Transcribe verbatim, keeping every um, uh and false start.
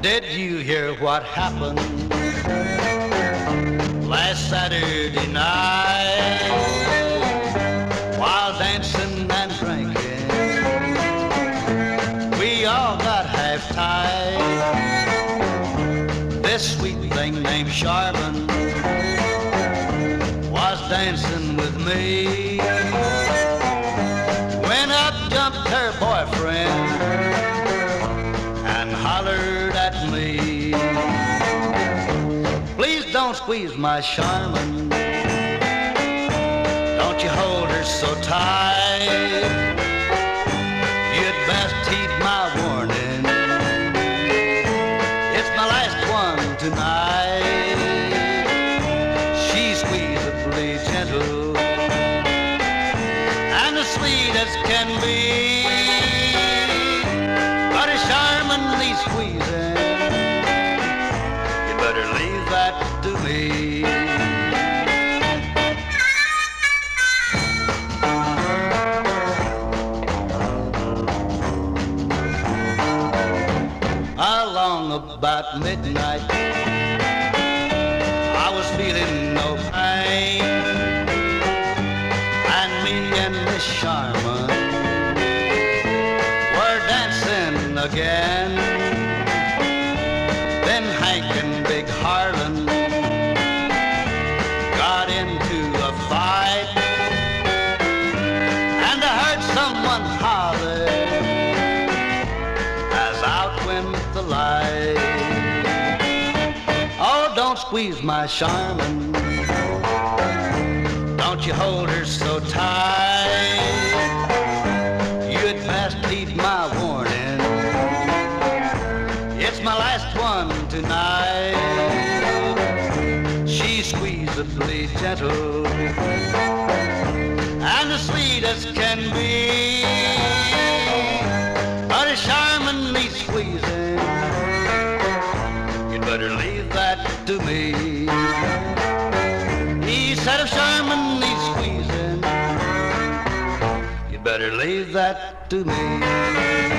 Did you hear what happened last Saturday night while dancing and drinking? We all got half-tied. This sweet thing named Sharman was dancing with me when up jumped her boyfriend and hollered at me. Please don't squeeze my Charmin, don't you hold her so tight. You'd best heed my warning, it's my last one tonight. She's squeezably gentle and as sweet as can be, but a Charmin needs squeezing, you better leave that to me. Along about midnight, I was feeling no pain, and me and Miss Sharman were dancing again. Then Hank and Big Harlan got into a fight, and I heard someone holler as out went the light. Oh, don't squeeze my Charmin, don't you hold her so tight. You'd best heed my warning, it's my last one tonight. She's squeezably gentle and as sweet as can be, but a Charmin needs squeezing, you'd better leave that to me. He said if Charmin needs squeezing, you'd better leave that to me.